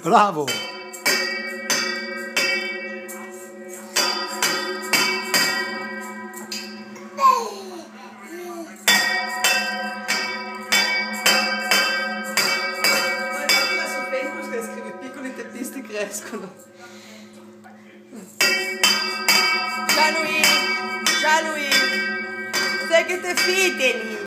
Bravo! Piccoli teppisti crescono. Jean-Louis, sei che te fideli.